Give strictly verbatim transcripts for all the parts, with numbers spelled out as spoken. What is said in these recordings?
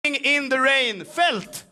In the rain, fält!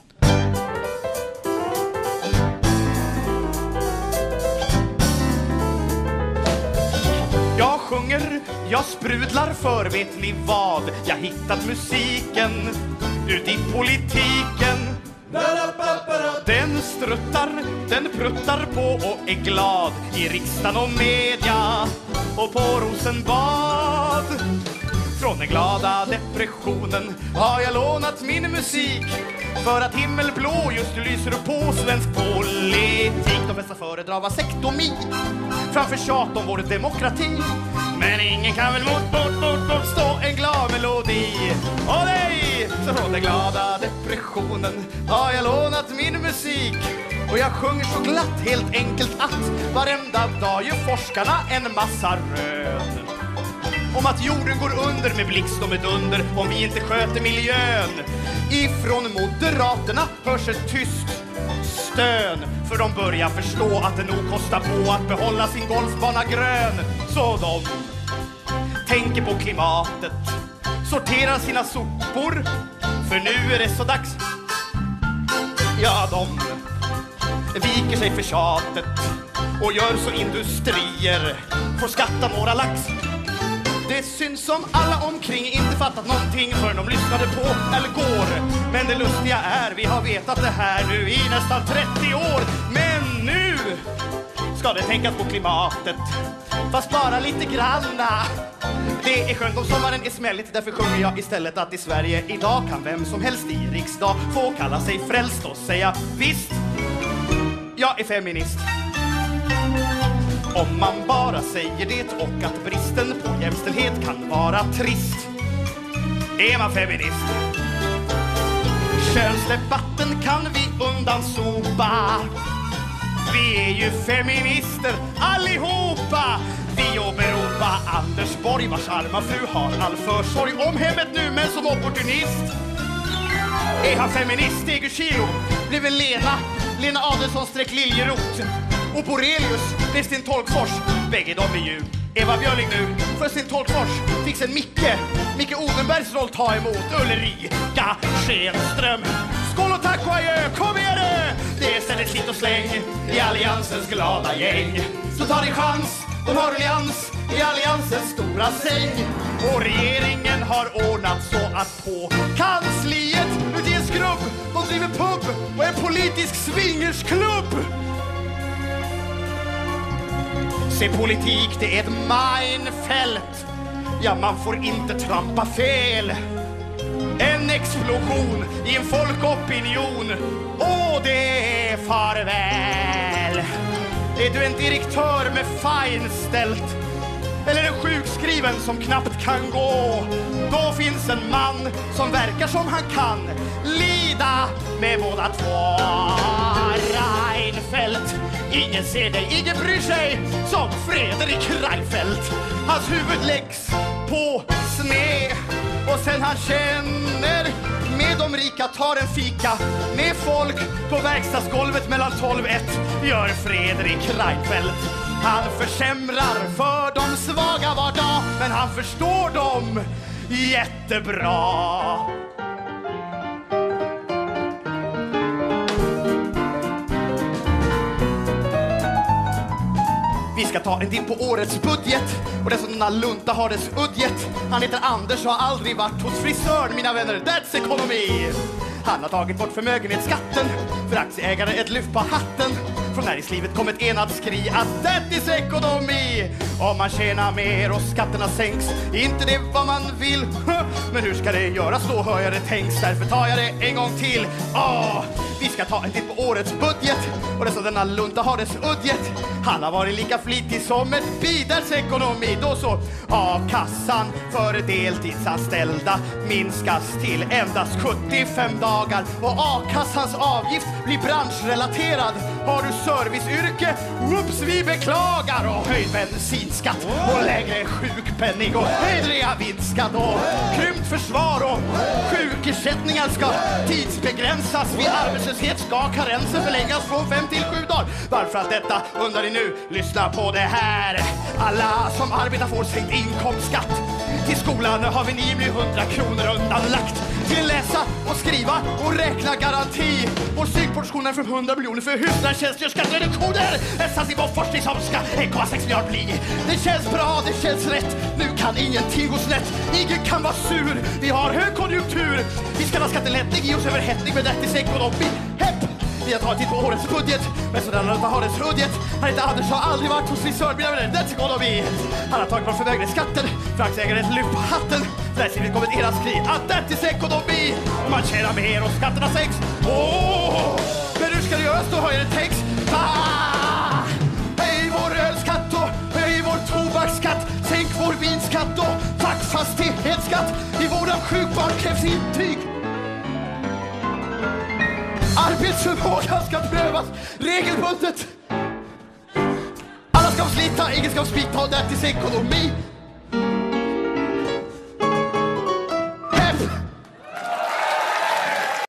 Jag sjunger, jag sprudlar för vet ni vad. Jag hittat musiken ut i politiken. Den struttar, den pruttar på och är glad i riksdagen och media och på Rosenbad. Från den glada depressionen har jag lånat min musik för att himmelblå just lyser på svensk politik. De flesta föredrar vasektomi framför tjat om vår demokrati. Men ingen kan väl mot, mot, mot, mot stå en glad melodi. Och nej, så från den glada depressionen har jag lånat min musik. Och jag sjunger så glatt helt enkelt att varenda dag gör forskarna en massa rön om att jorden går under med blixt och med dunder om vi inte sköter miljön. Ifrån Moderaterna hörs ett tyst stön, för de börjar förstå att det nog kostar på att behålla sin golfbana grön. Så de tänker på klimatet, sorterar sina sopor, för nu är det så dags. Ja, de viker sig för tjatet och gör så industrier får skatta våra lax. Det syns som alla omkring inte fattat någonting för de lyssnade på eller går. Men det lustiga är, vi har vetat det här nu i nästan trettio år. Men nu ska det tänkas på klimatet, fast bara lite granna. Det är skönt om sommaren är smälligt, därför sjunger jag istället att i Sverige idag kan vem som helst i riksdag få kalla sig frälst och säga visst, jag är feminist. Om man bara säger det och att bristen på jämställdhet kan vara trist, är man feminist. Könsdebatten kan vi undansopa. Vi är ju feminister allihopa. Vi åberopa Anders Borg vars arma fru har all försorg om hemmet nu, men som opportunist är han feminist. Steg Kilo blir väl Lena Lena Adelsohn streck Liljeroth. Och Borelius blev Sten Tolgfors. Bägge de är ju Eva Björling nu. För Sten Tolgfors fick sen Micke Micke Odenbergs roll ta emot Ulrika Schenström. Skål och tack och adjö, kom igen nu! Det är ständigt slit och släng i alliansens glada gäng. Så ta din chans, de har allians i alliansens stora säng. Och regeringen har ordnat så att på kansliet ut i en skrubb de driver pub och en politisk swingersklubb. Se, politik, det är ett minefält. Ja, man får inte trampa fel. En explosion i en folkopinion. Åh, det är farväl. Är du en direktör med fine ställt eller en sjukskriven som knappt kan gå, då finns en man som verkar som han kan lida med båda två. Reinfeldt, ingen ser dig, ingen bryr sig som Fredrik Reinfeldt. Hans huvud läggs på sned och sen han känner med de rika tar en fika med folk på verkstadsgolvet mellan tolv och ett gör Fredrik Reinfeldt. Han försämrar för de svaga var dag, men han förstår dem jättebra. Vi ska ta en din på årets budget och den som denna lunta har dess udget. Han heter Anders och har aldrig varit hos frisören, mina vänner. That's economy. Han har tagit bort förmögenhetsskatten, för aktieägare ett lyft på hatten. Från näringslivet kom ett enat skri att that is ekonomi. Om man tjänar mer och skatterna sänks, inte det vad man vill. Men hur ska det göras då, hör jag det tänks. Därför tar jag det en gång till. Åh, vi ska ta en titt på årets budget och det som denna lunta har dess udget. Han har varit lika flitig som ett biders ekonomi. Då så, A-kassan för deltidsanställda minskas till endast sjuttiofem dagar. Och A-kassans avgift blir branschrelaterad. Har du serviceyrke? Whoops, vi beklagar. Och höjd bensinskatt och lägre sjukpenning och höjd reavinstskatt och krympt försvar och sjukersättningar ska tidsbegränsas. Vid arbetslöshet ska karensen förlängas från fem till sju dagar. Varför att detta undrar ni nu? Lyssna på det här. Alla som arbetar får sänkt inkomstskatt. Till skolan har vi nio hundra kronor undanlagt. till läsa och skriva och räkna garanti. Vår styrportion är för hundra miljoner för husnärtjänst gör skattereduktioner. En satsning på forskning som ska en komma sex miljard bli. Det känns bra, det känns rätt. Nu kan ingenting gå snett. Ingen kan vara sur. Vi har högkonjunktur. Vi ska ha skattelättning i oss överhettning med rätt till ekonomi. Hepp! Vi har tagit tid på årets budget. Men sådana har årets budget. Han heter Anders har aldrig varit hos frisörbjörn med rätt ekonomi. Han har tagit från förmögenhetsskatten. För aktieägare ett lyft på hatten. Där ser vi kommit era skri. Att det är ekonomi. Och man tjänar mer och skatterna sänks. Åh! Men hur ska det göras? Då höjer det text. Ah! Höj vår ölskatt och höj vår tobaksskatt. Sänk vår vinskatt och tack fastighetsskatt. I våra sjukbarn krävs intyg. Arbetsförmågan ska prövas regelbundet. Alla ska slita, ingen ska smita och det är ekonomi.